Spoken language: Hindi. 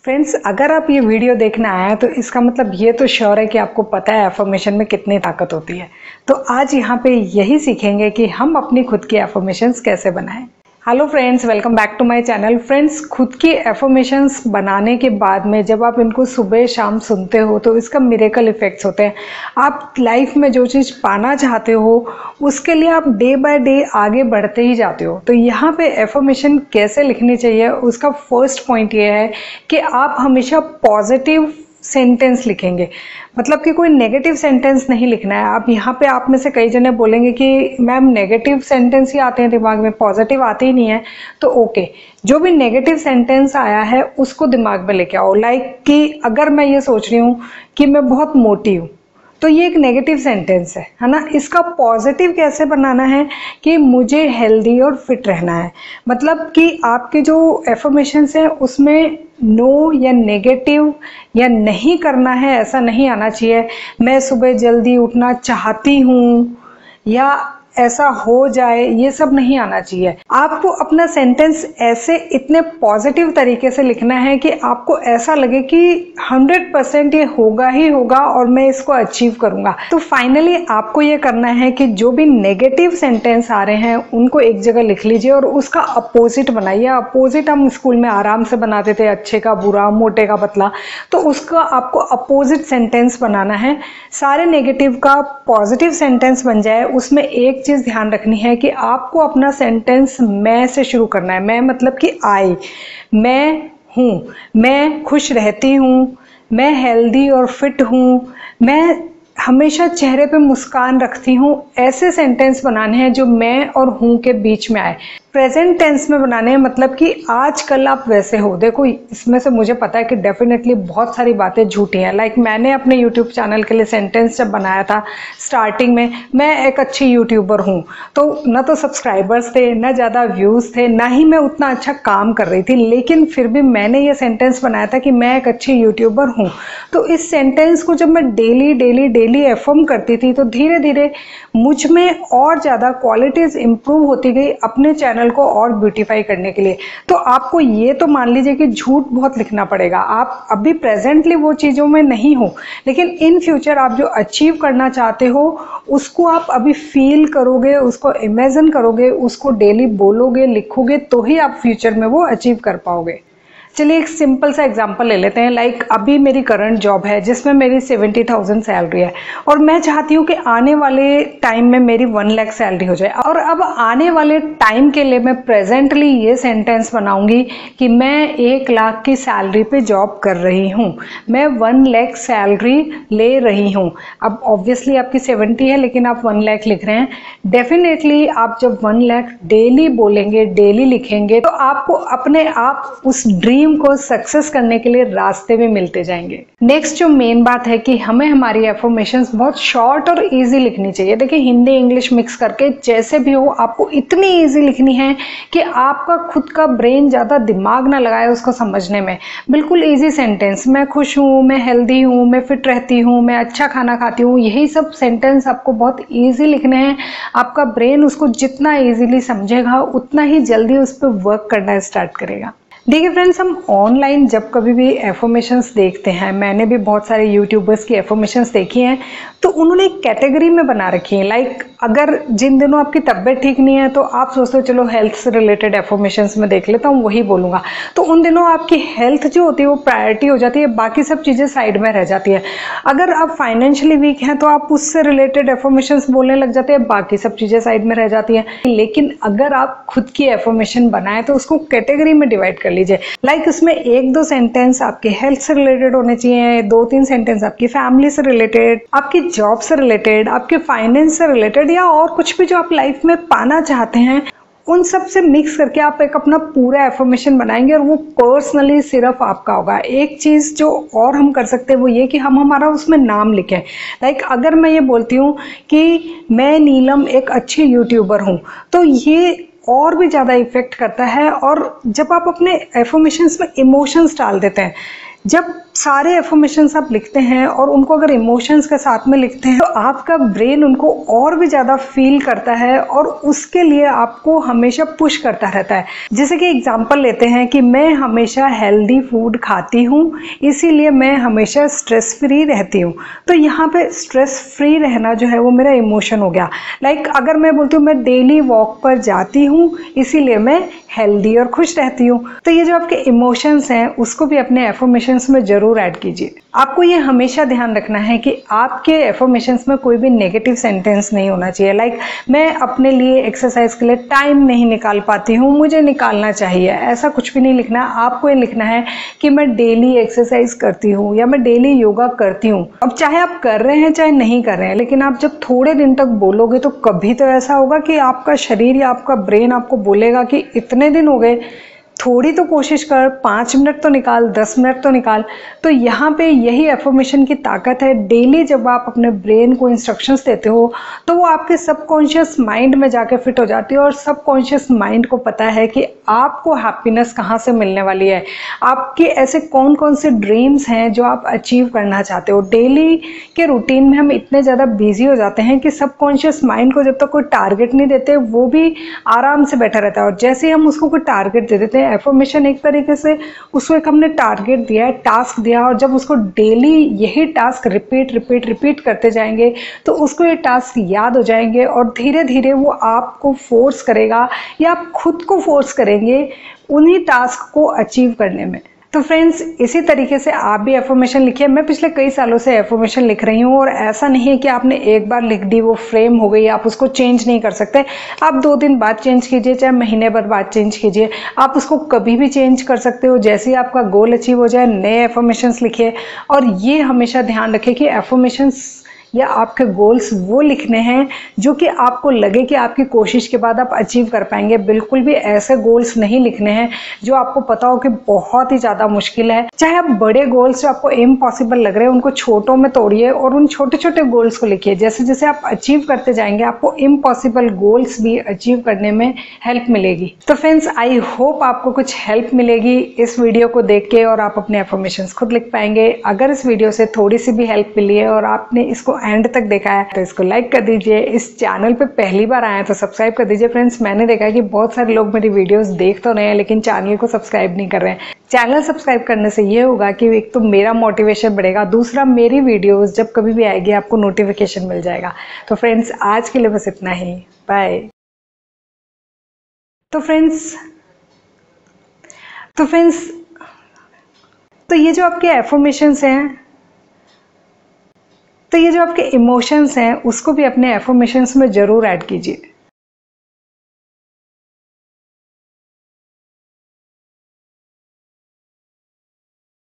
फ्रेंड्स, अगर आप ये वीडियो देखने आए हैं तो इसका मतलब ये तो श्योर है कि आपको पता है एफर्मेशन में कितनी ताकत होती है। तो आज यहाँ पे यही सीखेंगे कि हम अपनी खुद की एफर्मेशंस कैसे बनाएं। Hello friends, welcome back to my channel. Friends, खुद की एफर्मेशंस बनाने के बाद में जब आप इनको सुबह शाम सुनते हो तो इसका मिरेकल इफेक्ट्स होते हैं। आप लाइफ में जो चीज़ पाना चाहते हो उसके लिए आप डे बाय डे आगे बढ़ते ही जाते हो। तो यहाँ पे एफर्मेशन कैसे लिखनी चाहिए उसका फर्स्ट पॉइंट ये है कि आप हमेशा पॉजिटिव सेंटेंस लिखेंगे, मतलब कि कोई नेगेटिव सेंटेंस नहीं लिखना है। आप यहाँ पे आप में से कई जने बोलेंगे कि मैम नेगेटिव सेंटेंस ही आते हैं दिमाग में, पॉजिटिव आते ही नहीं है। तो ओके, जो भी नेगेटिव सेंटेंस आया है उसको दिमाग में लेके आओ। लाइक कि अगर मैं ये सोच रही हूँ कि मैं बहुत मोटी हूँ तो ये एक नेगेटिव सेंटेंस है ना। इसका पॉजिटिव कैसे बनाना है कि मुझे हेल्दी और फिट रहना है। मतलब कि आपके जो एफर्मेशंस हैं उसमें नो या नेगेटिव या नहीं करना है ऐसा नहीं आना चाहिए। मैं सुबह जल्दी उठना चाहती हूँ या ऐसा हो जाए, ये सब नहीं आना चाहिए। आपको अपना सेंटेंस ऐसे इतने पॉजिटिव तरीके से लिखना है कि आपको ऐसा लगे कि 100% ये होगा ही होगा और मैं इसको अचीव करूंगा। तो फाइनली आपको ये करना है कि जो भी नेगेटिव सेंटेंस आ रहे हैं उनको एक जगह लिख लीजिए और उसका अपोजिट बनाइए। अपोजिट हम स्कूल में आराम से बनाते थे, अच्छे का बुरा, मोटे का पतला। तो उसका आपको अपोजिट सेंटेंस बनाना है। सारे नेगेटिव का पॉजिटिव सेंटेंस बन जाए। उसमें एक चीज ध्यान रखनी है कि आपको अपना सेंटेंस मैं से शुरू करना है। मैं मतलब कि आई, मैं हूँ, मैं खुश रहती हूँ, मैं हेल्दी और फिट हूँ, मैं हमेशा चेहरे पे मुस्कान रखती हूँ। ऐसे सेंटेंस बनाने हैं जो मैं और हूँ के बीच में आए। प्रेजेंट टेंस में बनाने हैं, मतलब कि आज कल आप वैसे हो। देखो, इसमें से मुझे पता है कि डेफिनेटली बहुत सारी बातें झूठी हैं। लाइक मैंने अपने यूट्यूब चैनल के लिए सेंटेंस जब बनाया था स्टार्टिंग में, मैं एक अच्छी यूट्यूबर हूँ, तो ना तो सब्सक्राइबर्स थे, ना ज़्यादा व्यूज़ थे, ना ही मैं उतना अच्छा काम कर रही थी, लेकिन फिर भी मैंने ये सेंटेंस बनाया था कि मैं एक अच्छी यूट्यूबर हूँ। तो इस सेंटेंस को जब मैं डेली एफर्म करती थी तो धीरे धीरे मुझ में और ज़्यादा क्वालिटीज़ इंप्रूव होती गई अपने चैनल को और ब्यूटीफाई करने के लिए। तो आपको ये तो मान लीजिए कि झूठ बहुत लिखना पड़ेगा। आप अभी प्रेजेंटली वो चीज़ों में नहीं हो, लेकिन इन फ्यूचर आप जो अचीव करना चाहते हो उसको आप अभी फील करोगे, उसको इमेजिन करोगे, उसको डेली बोलोगे, लिखोगे, तो ही आप फ्यूचर में वो अचीव कर पाओगे। चलिए एक सिंपल सा एग्जांपल ले लेते हैं। लाइक अभी मेरी करंट जॉब है जिसमें मेरी 70,000 सैलरी है और मैं चाहती हूँ कि आने वाले टाइम में मेरी 1 लाख सैलरी हो जाए। और अब आने वाले टाइम के लिए मैं प्रेजेंटली ये सेंटेंस बनाऊंगी कि मैं 1 लाख की सैलरी पे जॉब कर रही हूँ, मैं 1 लाख सैलरी ले रही हूँ। अब ऑब्वियसली आपकी 70 है लेकिन आप 1 लाख लिख रहे हैं। डेफिनेटली आप जब 1 लाख डेली बोलेंगे, डेली लिखेंगे, तो आपको अपने आप उस ड्रीम को सक्सेस करने के लिए रास्ते भी मिलते जाएंगे। नेक्स्ट जो मेन बात है कि हमें हमारी एफर्मेशंस बहुत शॉर्ट और इजी लिखनी चाहिए। देखिए, हिंदी इंग्लिश मिक्स करके जैसे भी हो आपको इतनी इजी लिखनी है कि आपका खुद का ब्रेन ज्यादा दिमाग ना लगाए उसको समझने में। बिल्कुल इजी सेंटेंस, मैं खुश हूँ, मैं हेल्दी हूँ, मैं फिट रहती हूँ, मैं अच्छा खाना खाती हूँ, यही सब सेंटेंस आपको बहुत ईजी लिखने हैं। आपका ब्रेन उसको जितना ईजिली समझेगा उतना ही जल्दी उस पर वर्क करना स्टार्ट करेगा। देखिए फ्रेंड्स, हम ऑनलाइन जब कभी भी एफर्मेशंस देखते हैं, मैंने भी बहुत सारे यूट्यूबर्स की एफर्मेशंस देखी हैं, तो उन्होंने एक कैटेगरी में बना रखी है। लाइक अगर जिन दिनों आपकी तबीयत ठीक नहीं है तो आप सोचते हो चलो हेल्थ से रिलेटेड एफर्मेशंस में देख लेता हूँ, वही बोलूँगा। तो उन दिनों आपकी हेल्थ जो होती है वो प्रायोरिटी हो जाती है, बाकी सब चीज़ें साइड में रह जाती है। अगर आप फाइनेंशियली वीक हैं तो आप उससे रिलेटेड एफर्मेशंस बोलने लग जाते हैं, बाकी सब चीज़ें साइड में रह जाती हैं। लेकिन अगर आप खुद की एफर्मेशन बनाएं तो उसको कैटेगरी में डिवाइड कर लीजिए। लाइक उसमें 1-2 सेंटेंस आपके हेल्थ से रिलेटेड होने चाहिए, 2-3 सेंटेंस आपकी फैमिली से रिलेटेड, आपकी जॉब से रिलेटेड, आपके फाइनेंस से रिलेटेड, या और कुछ भी जो आप लाइफ में पाना चाहते हैं, उन सब से मिक्स करके आप एक अपना पूरा एफर्मेशन बनाएंगे और वो पर्सनली सिर्फ आपका होगा। एक चीज़ जो और हम कर सकते हैं वो ये कि हम हमारा उसमें नाम लिखें। लाइक अगर मैं ये बोलती हूँ कि मैं नीलम एक अच्छी यूट्यूबर हूँ, तो ये और भी ज़्यादा इफेक्ट करता है। और जब आप अपने एफर्मेशंस में इमोशंस डाल देते हैं, जब सारे एफर्मेशंस आप लिखते हैं और उनको अगर इमोशंस के साथ में लिखते हैं तो आपका ब्रेन उनको और भी ज़्यादा फील करता है और उसके लिए आपको हमेशा पुश करता रहता है। जैसे कि एग्जांपल लेते हैं कि मैं हमेशा हेल्दी फूड खाती हूँ, इसीलिए मैं हमेशा स्ट्रेस फ्री रहती हूँ। तो यहाँ पे स्ट्रेस फ्री रहना जो है वो मेरा इमोशन हो गया। लाइक अगर मैं बोलती हूँ मैं डेली वॉक पर जाती हूँ, इसीलिए मैं हेल्दी और खुश रहती हूँ। तो ये जो आपके इमोशंस हैं उसको भी अपने एफर्मेशंस में जरूर ऐड कीजिए। आपको ये हमेशा ध्यान रखना है कि आपके एफर्मेशंस में कोई भी नेगेटिव सेंटेंस नहीं होना चाहिए। लाइक मैं अपने लिए एक्सरसाइज के लिए टाइम नहीं निकाल पाती हूँ, मुझे निकालना चाहिए, ऐसा कुछ भी नहीं लिखना। आपको ये लिखना है कि मैं डेली एक्सरसाइज करती हूँ या मैं डेली योगा करती हूँ। अब चाहे आप कर रहे हैं चाहे नहीं कर रहे हैं, लेकिन आप जब थोड़े दिन तक बोलोगे तो कभी तो ऐसा होगा कि आपका शरीर या आपका ब्रेन आपको बोलेगा कि इतने दिन हो गए, थोड़ी तो कोशिश कर, 5 मिनट तो निकाल, 10 मिनट तो निकाल। तो यहाँ पे यही एफर्मेशन की ताकत है। डेली जब आप अपने ब्रेन को इंस्ट्रक्शंस देते हो तो वो आपके सबकॉन्शियस माइंड में जाके फिट हो जाती है और सबकॉन्शियस माइंड को पता है कि आपको हैप्पीनेस कहाँ से मिलने वाली है, आपके ऐसे कौन कौन से ड्रीम्स हैं जो आप अचीव करना चाहते हो। डेली के रूटीन में हम इतने ज़्यादा बिजी हो जाते हैं कि सबकॉन्शियस माइंड को जब तक कोई टारगेट नहीं देते वो भी आराम से बैठा रहता है, और जैसे ही हम उसको कोई टारगेट दे देते हैं, एफर्मेशन एक तरीके से उसको एक हमने टारगेट दिया है, टास्क दिया, और जब उसको डेली यही टास्क रिपीट करते जाएंगे तो उसको ये टास्क याद हो जाएंगे और धीरे धीरे वो आपको फोर्स करेगा या आप खुद को फोर्स करेंगे उन्हीं टास्क को अचीव करने में। तो फ्रेंड्स, इसी तरीके से आप भी एफर्मेशन लिखिए। मैं पिछले कई सालों से एफर्मेशन लिख रही हूँ और ऐसा नहीं है कि आपने एक बार लिख दी वो फ्रेम हो गई, आप उसको चेंज नहीं कर सकते। आप 2 दिन बाद चेंज कीजिए, चाहे महीने भर बाद चेंज कीजिए, आप उसको कभी भी चेंज कर सकते हो। जैसे ही आपका गोल अचीव हो जाए नए एफर्मेशंस लिखिए। और ये हमेशा ध्यान रखें कि एफर्मेशंस या आपके गोल्स वो लिखने हैं जो कि आपको लगे कि आपकी कोशिश के बाद आप अचीव कर पाएंगे। बिल्कुल भी ऐसे गोल्स नहीं लिखने हैं जो आपको पता हो कि बहुत ही ज़्यादा मुश्किल है। चाहे आप बड़े गोल्स जो आपको इम्पॉसिबल लग रहे हैं उनको छोटों में तोड़िए और उन छोटे छोटे गोल्स को लिखिए। जैसे जैसे आप अचीव करते जाएंगे आपको इम्पॉसिबल गोल्स भी अचीव करने में हेल्प मिलेगी। तो फ्रेंड्स, आई होप आपको कुछ हेल्प मिलेगी इस वीडियो को देख के और आप अपने एफर्मेशंस खुद लिख पाएंगे। अगर इस वीडियो से थोड़ी सी भी हेल्प मिली है और आपने इसको एंड तक देखा है तो इसको लाइक कर दीजिए। इस चैनल पे पहली बार आए हैं तो सब्सक्राइब कर दीजिए। फ्रेंड्स, मैंने देखा है कि बहुत सारे लोग मेरी वीडियोस देख तो रहे हैं लेकिन चैनल को सब्सक्राइब नहीं कर रहे हैं। चैनल सब्सक्राइब करने से ये होगा कि एक तो मेरा मोटिवेशन बढ़ेगा, दूसरा मेरी वीडियोस जब कभी भी आएगी आपको नोटिफिकेशन मिल जाएगा। तो फ्रेंड्स, आज के लिए बस इतना ही। बाय। तो फ्रेंड्स तो ये जो आपके एफर्मेशंस हैं, तो ये जो आपके इमोशंस हैं उसको भी अपने एफर्मेशंस में ज़रूर ऐड कीजिए।